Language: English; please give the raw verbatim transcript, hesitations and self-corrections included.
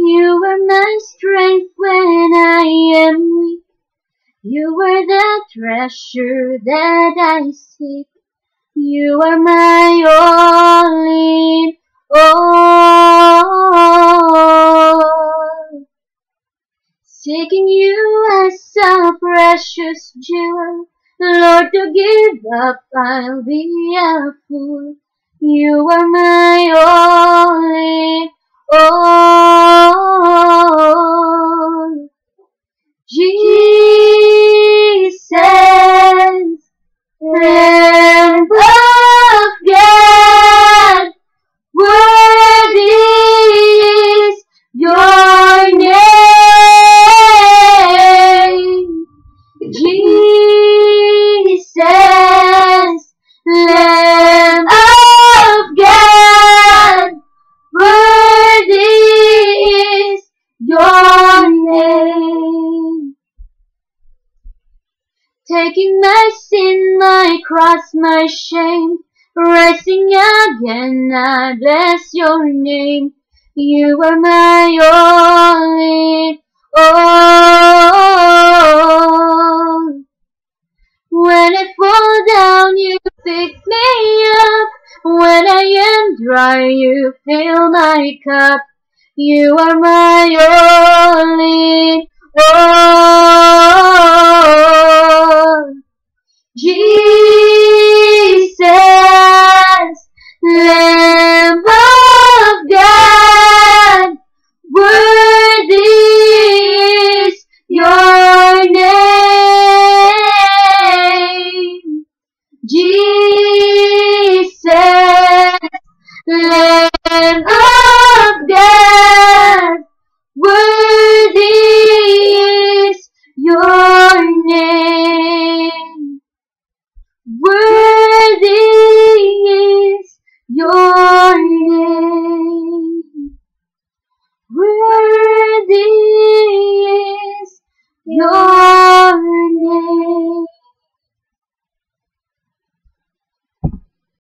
You are my strength when I am weak. You are the treasure that I seek. You are my all in all. Seeking you as a precious jewel, Lord, to give up I'll be a fool. You are my all in all. Jesus, Lamb of God, worthy is your name. Jesus, Lamb of God, worthy is your name. Taking my sin, my cross, my shame, rising again, I bless your name. You are my all in all. When I fall down, you pick me up. When I am dry, you fill my cup. You are my all in all. Jesus, Lamb of